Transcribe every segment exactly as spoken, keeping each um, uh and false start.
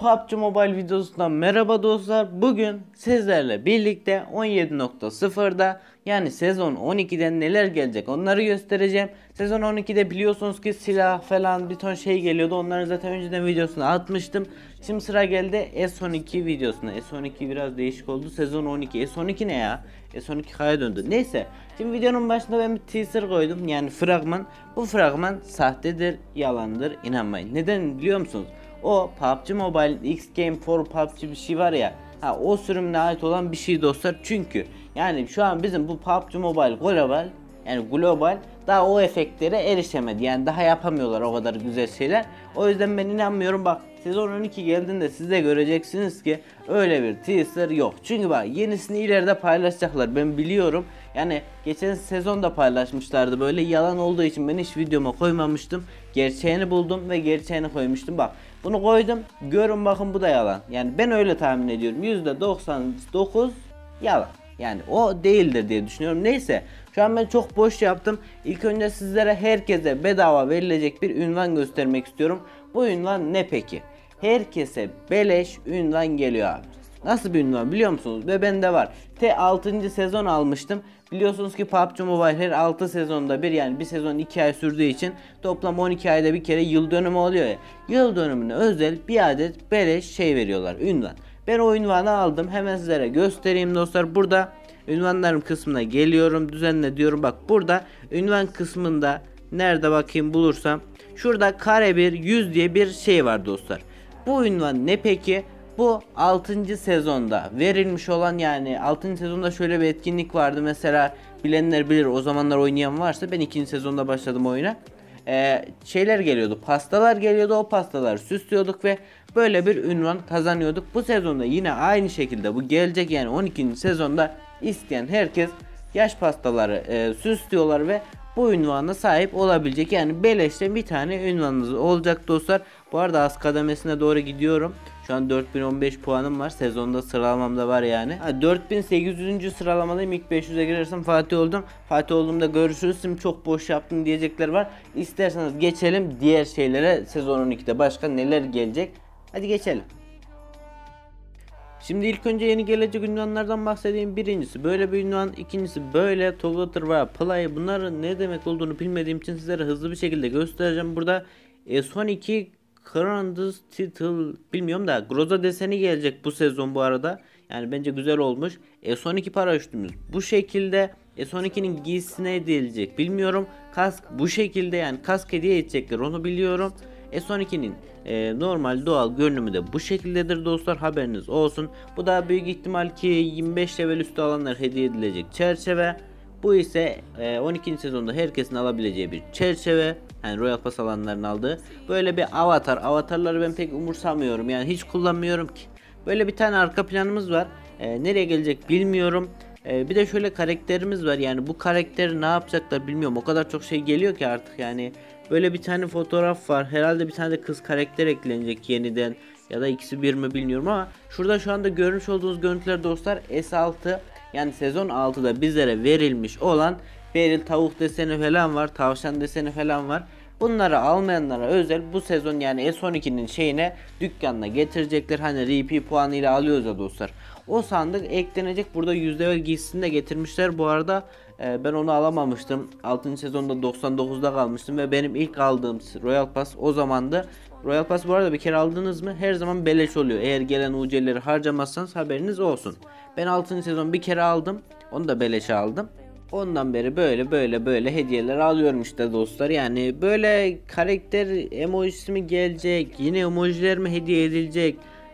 P U B G Mobile videosundan merhaba dostlar. Bugün sizlerle birlikte on yedi nokta sıfırda yani sezon on ikiden neler gelecek onları göstereceğim. Sezon on ikide biliyorsunuz ki silah falan bir ton şey geliyordu. Onları zaten önceden videosunu atmıştım. Şimdi sıra geldi S on iki videosuna. S on iki biraz değişik oldu. Sezon on iki. S on iki ne ya? S on iki K'ya döndü. Neyse. Şimdi videonun başında ben bir teaser koydum. Yani fragman. Bu fragman sahtedir, yalandır. İnanmayın. Neden biliyor musunuz? O P U B G Mobile X Game for P U B G bir şey var ya. Ha, o sürümüne ait olan bir şey dostlar. Çünkü yani şu an bizim bu P U B G Mobile global yani global daha o efektlere erişemedi. Yani daha yapamıyorlar o kadar güzel şeyler. O yüzden ben inanmıyorum. Bak sezon on iki geldiğinde siz de göreceksiniz ki öyle bir teaser yok. Çünkü bak yenisini ileride paylaşacaklar. Ben biliyorum. Yani geçen sezonda paylaşmışlardı, böyle yalan olduğu için ben hiç videoma koymamıştım. Gerçeğini buldum ve gerçeğini koymuştum. Bak bunu koydum. Görün bakın, bu da yalan. Yani ben öyle tahmin ediyorum. yüzde doksan dokuz yalan. Yani o değildir diye düşünüyorum. Neyse, şu an ben çok boş yaptım. İlk önce sizlere herkese bedava verilecek bir ünvan göstermek istiyorum. Bu ünvan ne peki? Herkese beleş ünvan geliyor abi. Nasıl bir ünvan biliyor musunuz? Ve bende var. T altıncı sezon almıştım. Biliyorsunuz ki P U B G Mobile her altı sezonda bir, yani bir sezon iki ay sürdüğü için toplam on iki ayda bir kere yıl dönümü oluyor ya. Yıl dönümüne özel bir adet beleş şey veriyorlar, ünvan. Ben o ünvanı aldım. Hemen sizlere göstereyim dostlar. Burada ünvanlarım kısmına geliyorum. Düzenle diyorum. Bak burada ünvan kısmında nerede bakayım bulursam. Şurada kare bir yüz diye bir şey var dostlar. Bu ünvan ne peki? Bu altıncı sezonda verilmiş olan, yani altıncı sezonda şöyle bir etkinlik vardı. Mesela bilenler bilir, o zamanlar oynayan varsa, ben ikinci sezonda başladım oyuna. Ee, şeyler geliyordu, pastalar geliyordu, o pastaları süslüyorduk ve böyle bir ünvan kazanıyorduk. Bu sezonda yine aynı şekilde bu gelecek, yani on ikinci sezonda isteyen herkes yaş pastaları e, süslüyorlar ve bu ünvana sahip olabilecek. Yani beleşte bir tane ünvanınız olacak dostlar. Bu arada az kademesine doğru gidiyorum. Şu an dört bin on beş puanım var. Sezonda sıralamamda var yani. Ha, dört bin sekiz yüzüncü sıralamadayım. İlk beş yüze girersem Fatih oldum. Fatih olduğumda görüşürüz. Şimdi çok boş yaptım diyecekler var. İsterseniz geçelim diğer şeylere. Sezon on ikide başka neler gelecek? Hadi geçelim. Şimdi ilk önce yeni gelecek ünvanlardan bahsedeyim. Birincisi böyle bir ünvan, ikincisi böyle Togwater veya Play. Bunların ne demek olduğunu bilmediğim için sizlere hızlı bir şekilde göstereceğim. Burada S on iki Crandus Title, bilmiyorum da Groza deseni gelecek bu sezon bu arada. Yani bence güzel olmuş. S on iki paraşütümüz bu şekilde. S on ikinin giysisine edilecek bilmiyorum. Kask bu şekilde, yani kask hediye edecekler onu biliyorum. S on ikinin e, normal doğal görünümü de bu şekildedir dostlar, haberiniz olsun. Bu da büyük ihtimal ki yirmi beş level üstü alanlar hediye edilecek çerçeve. Bu ise e, on ikinci sezonda herkesin alabileceği bir çerçeve. Yani Royal Pass alanların aldığı böyle bir avatar. Avatarları ben pek umursamıyorum, yani hiç kullanmıyorum ki. Böyle bir tane arka planımız var. E, nereye gelecek bilmiyorum. E, bir de şöyle karakterimiz var. Yani bu karakteri ne yapacaklar bilmiyorum. O kadar çok şey geliyor ki artık yani. Böyle bir tane fotoğraf var. Herhalde bir tane de kız karakter eklenecek yeniden. Ya da ikisi bir mi bilmiyorum ama şurada şu anda görmüş olduğunuz görüntüler dostlar S altı. Yani sezon altıda bizlere verilmiş olan Beryl tavuk deseni falan var. Tavşan deseni falan var. Bunları almayanlara özel bu sezon, yani S on ikinin şeyine, dükkanına getirecekler. Hani R P puanı ile alıyoruz ya dostlar. O sandık eklenecek. Burada yüz level giysisini de getirmişler. Bu arada e, ben onu alamamıştım. altıncı sezonda doksan dokuzda kalmıştım ve benim ilk aldığım Royal Pass o zamandı. Royal Pass bu arada bir kere aldınız mı her zaman beleş oluyor. Eğer gelen U C'leri harcamazsanız haberiniz olsun. Ben altıncı sezon bir kere aldım. Onu da beleşe aldım. Ondan beri böyle böyle böyle hediyeler alıyorum işte dostlar. Yani böyle karakter emojisi mi gelecek, yine emojiler mi hediye edilecek,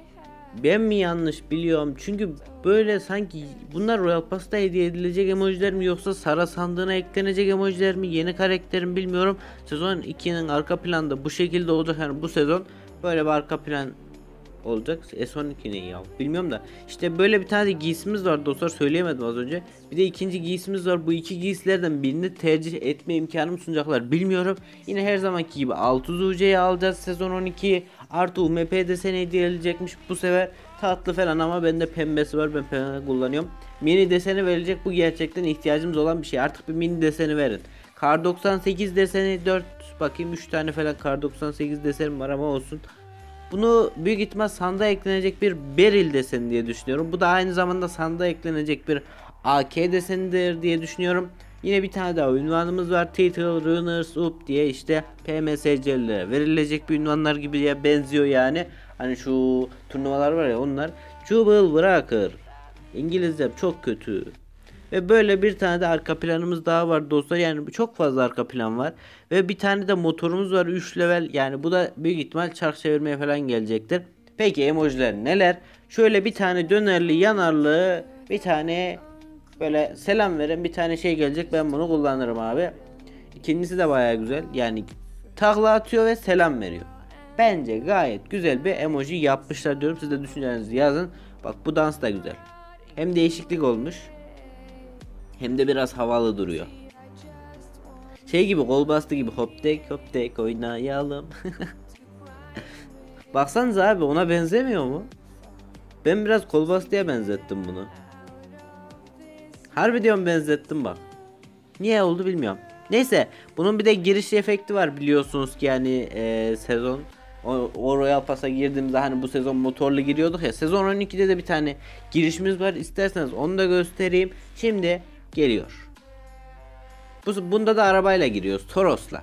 ben mi yanlış biliyorum? Çünkü böyle sanki bunlar Royal Pass'ta hediye edilecek emojiler mi, yoksa Sara sandığına eklenecek emojiler mi, yeni karakterim bilmiyorum. Sezon ikinin arka planda bu şekilde olacak. Yani bu sezon böyle bir arka plan olacak. S on iki ne ya bilmiyorum da işte böyle bir tane de giysimiz var dostlar, söyleyemedim az önce. Bir de ikinci giysimiz var. Bu iki giysilerden birini tercih etme imkanım sunacaklar bilmiyorum. Yine her zamanki gibi altı yüz U C'yi alacağız sezon on iki, artı U M P deseni hediye edilecekmiş bu sefer, tatlı falan, ama bende pembesi var, ben pembe kullanıyorum. Mini deseni verilecek, bu gerçekten ihtiyacımız olan bir şey, artık bir mini deseni verin. Kar doksan sekiz deseni dört, bakayım üç tane falan Kar doksan sekiz desenim var ama olsun. Bunu büyük ihtimal sandığa eklenecek bir Beryl deseni diye düşünüyorum. Bu da aynı zamanda sandığa eklenecek bir A K desenidir diye düşünüyorum. Yine bir tane daha ünvanımız var. Title Runners Up diye, işte P M S C'lilere verilecek bir ünvanlar gibi ya benziyor yani. Hani şu turnuvalar var ya, onlar. Jubal Breaker. İngilizcem çok kötü. Ve böyle bir tane de arka planımız daha var dostlar. Yani çok fazla arka plan var. Ve bir tane de motorumuz var, üç level. Yani bu da büyük ihtimal çark çevirmeye falan gelecektir. Peki emojiler neler? Şöyle bir tane dönerli, yanarlı, bir tane böyle selam veren bir tane şey gelecek. Ben bunu kullanırım abi. İkincisi de baya güzel. Yani takla atıyor ve selam veriyor. Bence gayet güzel bir emoji yapmışlar diyorum. Siz de düşüncelerinizi yazın. Bak bu dans da güzel. Hem değişiklik olmuş, hem de biraz havalı duruyor. Şey gibi, kol bastı gibi, hop tek hop tek oynayalım. Baksanıza abi, ona benzemiyor mu? Ben biraz kol bastıya benzettim bunu. Harbi diyorum, benzettim bak. Niye oldu bilmiyorum. Neyse, bunun bir de giriş efekti var biliyorsunuz ki yani e, sezon o, o Royal Pass'a girdiğimizde hani bu sezon motorlu giriyorduk ya, sezon on ikide de bir tane girişimiz var, isterseniz onu da göstereyim. Şimdi geliyor. Bu, bunda da arabayla giriyoruz, Toros'la.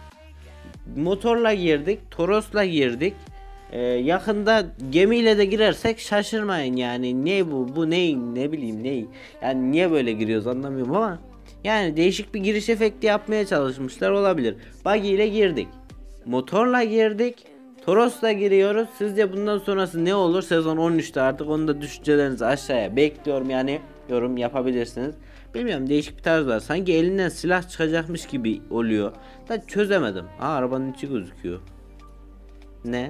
Motorla girdik, Toros'la girdik. Ee, yakında gemiyle de girersek şaşırmayın yani. Ne bu bu ne ne bileyim ne, yani niye böyle giriyoruz anlamıyorum ama yani değişik bir giriş efekti yapmaya çalışmışlar, olabilir. Buggy ile girdik, motorla girdik, Toros'la giriyoruz. Sizce bundan sonrası ne olur sezon on üçte? Artık onu da düşüncelerinizi aşağıya bekliyorum, yani yorum yapabilirsiniz. Bilmiyorum, değişik bir tarz var, sanki elinden silah çıkacakmış gibi oluyor da çözemedim. Aa, arabanın içi gözüküyor. Ne?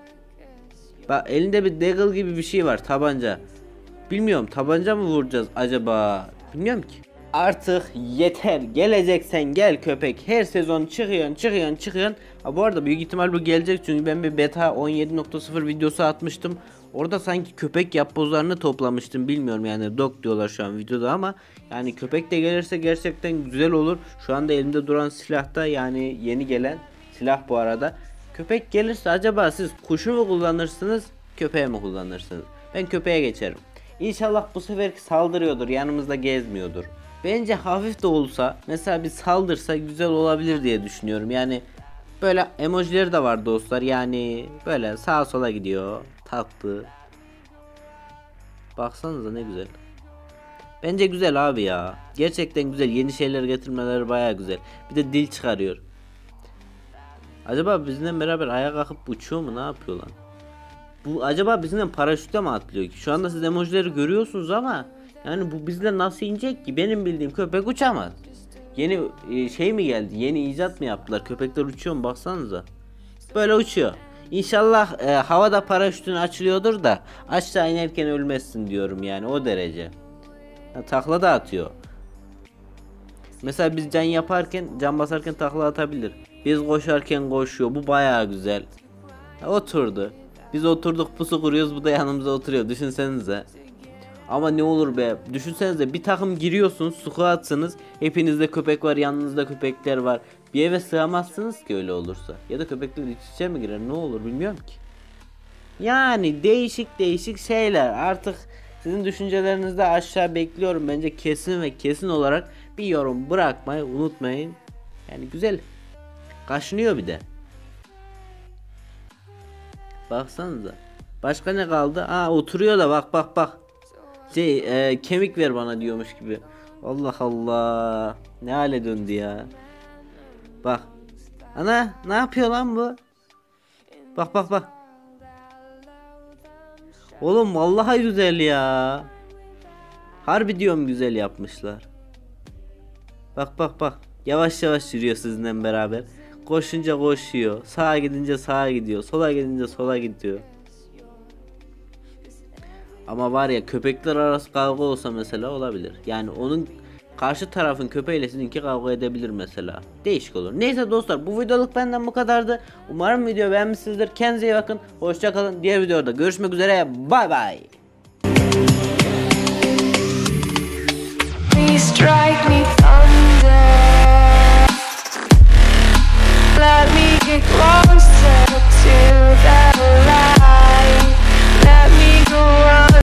Bak, elinde bir deagle gibi bir şey var, tabanca. Bilmiyorum, tabanca mı vuracağız acaba? Bilmiyorum ki. Artık yeter. Geleceksen gel köpek. Her sezon çıkıyorsun çıkıyorsun çıkıyorsun. Ha, bu arada büyük ihtimal bu gelecek, çünkü ben bir beta on yedi nokta sıfır videosu atmıştım. Orada sanki köpek yapbozlarını toplamıştım. Bilmiyorum yani, dog diyorlar şu an videoda ama yani köpek de gelirse gerçekten güzel olur. Şu anda elimde duran silah da yani yeni gelen silah bu arada. Köpek gelirse acaba siz kuşu mu kullanırsınız, köpeği mi kullanırsınız? Ben köpeğe geçerim. İnşallah bu sefer saldırıyordur, yanımızda gezmiyordur. Bence hafif de olsa mesela bir saldırsa güzel olabilir diye düşünüyorum. Yani böyle emojileri de var dostlar. Yani böyle sağa sola gidiyor. Tatlı. Baksanıza ne güzel. Bence güzel abi ya. Gerçekten güzel. Yeni şeyler getirmeleri baya güzel. Bir de dil çıkarıyor. Acaba bizimle beraber ayağa kalkıp uçuyor mu, ne yapıyor lan? Bu acaba bizimle paraşütle mi atlıyor ki? Şu anda siz emojileri görüyorsunuz ama yani bu bizle nasıl inecek ki? Benim bildiğim köpek uçamaz. Yeni e, şey mi geldi? Yeni icat mı yaptılar? Köpekler uçuyor mu? Baksanıza. Böyle uçuyor. İnşallah e, havada paraşütün açılıyordur da aşağı inerken ölmezsin diyorum, yani o derece. Ha, takla da atıyor. Mesela biz can yaparken, can basarken takla atabilir. Biz koşarken koşuyor. Bu bayağı güzel. Ha, oturdu. Biz oturduk pusu kuruyoruz, bu da yanımıza oturuyor. Düşünsenize. Ama ne olur be. Düşünsenize, bir takım giriyorsunuz, squatsınız. Hepinizde köpek var, yanınızda köpekler var. Bir eve sığamazsınız ki öyle olursa. Ya da köpekler iç içe mi girer, ne olur bilmiyorum ki. Yani değişik değişik şeyler. Artık sizin düşüncelerinizi de aşağı bekliyorum. Bence kesin ve kesin olarak bir yorum bırakmayı unutmayın. Yani güzel. Kaşınıyor bir de. Baksanıza. Başka ne kaldı? Aa, oturuyor da bak bak bak. Şey e, kemik ver bana diyormuş gibi. Allah Allah. Ne hale döndü ya. Bak. Ana ne yapıyor lan bu? Bak bak bak. Oğlum vallahi güzel ya. Harbi diyorum, güzel yapmışlar. Bak bak bak. Yavaş yavaş yürüyor sizinle beraber. Koşunca koşuyor. Sağa gidince sağa gidiyor. Sola gidince sola gidiyor. Ama var ya, köpekler arası kavga olsa mesela olabilir. Yani onun karşı tarafın köpeğiyle sizinki kavga edebilir mesela. Değişik olur. Neyse dostlar, bu videoluk benden bu kadardı. Umarım video beğenmişsinizdir. Kendinize iyi bakın. Hoşça kalın. Diğer videoda görüşmek üzere. Bay bay. Please strike me.